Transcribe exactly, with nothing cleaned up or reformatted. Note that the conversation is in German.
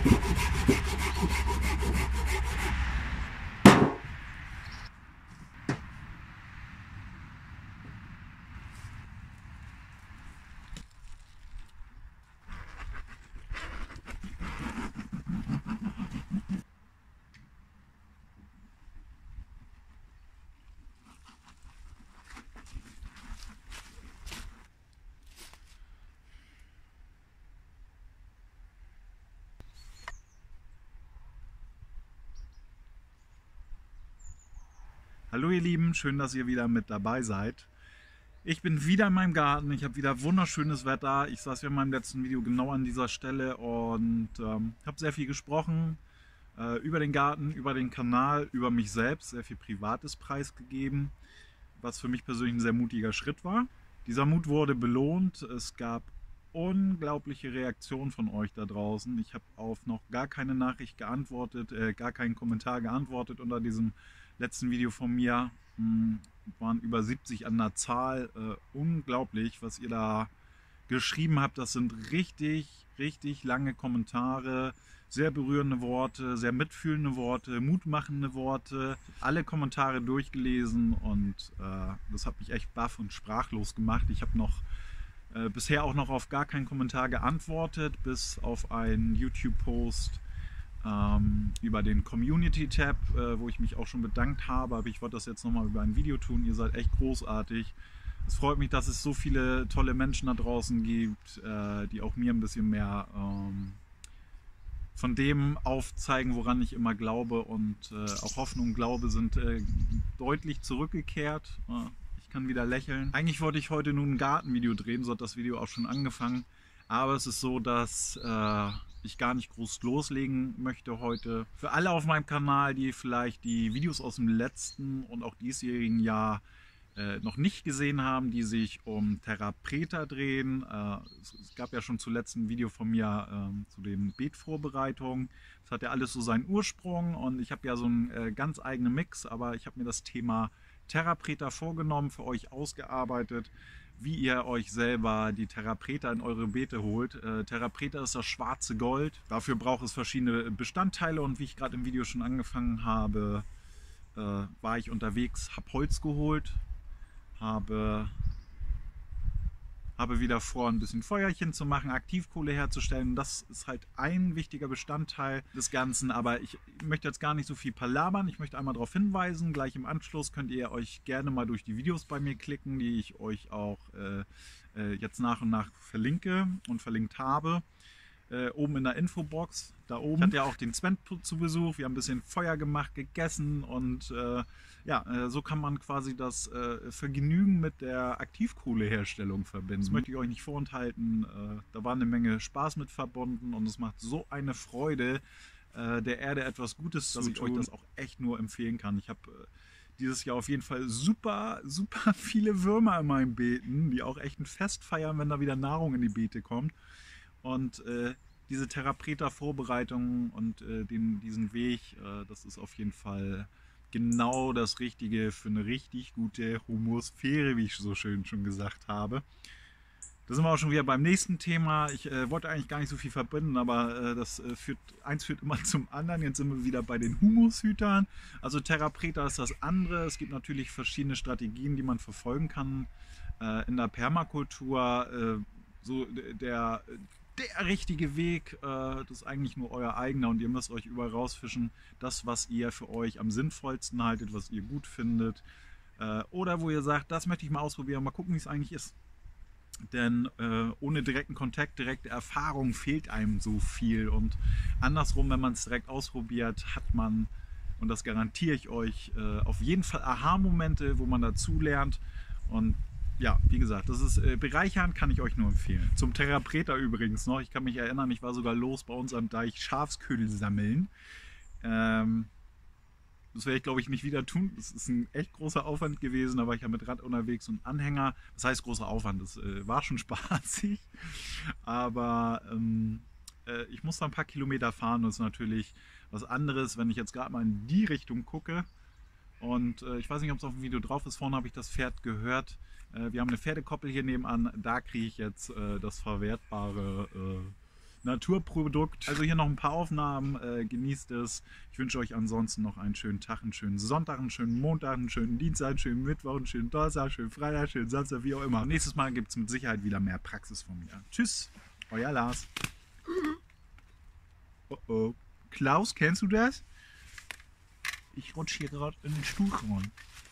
Hallo ihr Lieben, schön, dass ihr wieder mit dabei seid. Ich bin wieder in meinem Garten, ich habe wieder wunderschönes Wetter. Ich saß ja in meinem letzten Video genau an dieser Stelle und ähm, habe sehr viel gesprochen äh, über den Garten, über den Kanal, über mich selbst, sehr viel Privates preisgegeben, was für mich persönlich ein sehr mutiger Schritt war. Dieser Mut wurde belohnt, es gab unglaubliche Reaktionen von euch da draußen. Ich habe auf noch gar keine Nachricht geantwortet, äh, gar keinen Kommentar geantwortet unter diesem letzten Video von mir. Hm, waren über siebzig an der Zahl. Äh, unglaublich, was ihr da geschrieben habt. Das sind richtig, richtig lange Kommentare, sehr berührende Worte, sehr mitfühlende Worte, mutmachende Worte. Alle Kommentare durchgelesen und äh, das hat mich echt baff und sprachlos gemacht. Ich habe noch äh, bisher auch noch auf gar keinen Kommentar geantwortet, bis auf einen YouTube-Post ähm, über den Community-Tab, äh, wo ich mich auch schon bedankt habe. Aber ich wollte das jetzt nochmal über ein Video tun. Ihr seid echt großartig. Es freut mich, dass es so viele tolle Menschen da draußen gibt, äh, die auch mir ein bisschen mehr ähm, von dem aufzeigen, woran ich immer glaube. Und äh, auch Hoffnung und Glaube sind äh, deutlich zurückgekehrt. Äh, ich kann wieder lächeln. Eigentlich wollte ich heute nur ein Gartenvideo drehen, so hat das Video auch schon angefangen. Aber es ist so, dass äh, ich gar nicht groß loslegen möchte heute. Für alle auf meinem Kanal, die vielleicht die Videos aus dem letzten und auch diesjährigen Jahr äh, noch nicht gesehen haben, die sich um Terra Preta drehen. Äh, es, es gab ja schon zuletzt ein Video von mir äh, zu den Beetvorbereitungen. Das hat ja alles so seinen Ursprung und ich habe ja so einen äh, ganz eigenen Mix, aber ich habe mir das Thema Terra Preta vorgenommen, für euch ausgearbeitet, wie ihr euch selber die Terra Preta in eure Beete holt. Äh, Terra Preta ist das schwarze Gold. Dafür braucht es verschiedene Bestandteile und wie ich gerade im Video schon angefangen habe, äh, war ich unterwegs, habe Holz geholt, habe, habe wieder vor, ein bisschen Feuerchen zu machen, Aktivkohle herzustellen. Das ist halt ein wichtiger Bestandteil des Ganzen, aber ich möchte jetzt gar nicht so viel palabern. Ich möchte einmal darauf hinweisen, gleich im Anschluss könnt ihr euch gerne mal durch die Videos bei mir klicken, die ich euch auch äh, äh, jetzt nach und nach verlinke und verlinkt habe. Äh, oben in der Infobox, da oben. Ich hatte ja auch den Sven zu Besuch, wir haben ein bisschen Feuer gemacht, gegessen und äh, ja, äh, so kann man quasi das äh, Vergnügen mit der Aktivkohleherstellung verbinden. Das möchte ich euch nicht vorenthalten, äh, da war eine Menge Spaß mit verbunden und es macht so eine Freude, äh, der Erde etwas Gutes zu tun, dass ich euch das auch echt nur empfehlen kann. Ich habe äh, dieses Jahr auf jeden Fall super, super viele Würmer in meinen Beeten, die auch echt ein Fest feiern, wenn da wieder Nahrung in die Beete kommt. Und äh, diese Terra Preta Vorbereitung und äh, den, diesen Weg, äh, das ist auf jeden Fall genau das Richtige für eine richtig gute Humusphäre, wie ich so schön schon gesagt habe. Da sind wir auch schon wieder beim nächsten Thema. Ich äh, wollte eigentlich gar nicht so viel verbinden, aber äh, das äh, führt, eins führt immer zum anderen. Jetzt sind wir wieder bei den Humushütern. Also Terra Preta ist das andere. Es gibt natürlich verschiedene Strategien, die man verfolgen kann äh, in der Permakultur. Äh, so der Der richtige Weg, äh, das ist eigentlich nur euer eigener und ihr müsst euch überall rausfischen, das, was ihr für euch am sinnvollsten haltet, was ihr gut findet. Äh, oder wo ihr sagt, das möchte ich mal ausprobieren, mal gucken, wie es eigentlich ist. Denn äh, ohne direkten Kontakt, direkte Erfahrung fehlt einem so viel. Und andersrum, wenn man es direkt ausprobiert, hat man, und das garantiere ich euch, äh, auf jeden Fall Aha-Momente, wo man dazu lernt. Und ja, wie gesagt, das ist äh, bereichernd, kann ich euch nur empfehlen. Zum Terra Preta übrigens noch, ich kann mich erinnern, ich war sogar los bei uns am Deich Schafsködel sammeln. Ähm, das werde ich glaube ich nicht wieder tun. Das ist ein echt großer Aufwand gewesen, da war ich ja mit Rad unterwegs und Anhänger. Das heißt großer Aufwand, das äh, war schon spaßig, aber ähm, äh, ich muss da ein paar Kilometer fahren. Das ist natürlich was anderes, wenn ich jetzt gerade mal in die Richtung gucke. Und äh, ich weiß nicht, ob es auf dem Video drauf ist, vorne habe ich das Pferd gehört. Äh, wir haben eine Pferdekoppel hier nebenan, da kriege ich jetzt äh, das verwertbare äh, Naturprodukt. Also hier noch ein paar Aufnahmen, äh, genießt es. Ich wünsche euch ansonsten noch einen schönen Tag, einen schönen Sonntag, einen schönen Montag, einen schönen Dienstag, einen schönen Mittwoch, einen schönen Donnerstag, einen schönen Freitag, einen schönen Samstag, wie auch immer. Und nächstes Mal gibt es mit Sicherheit wieder mehr Praxis von mir. Tschüss, euer Lars. Oh oh. Klaus, kennst du das? Ich rutsche hier gerade in den Stuhl rein.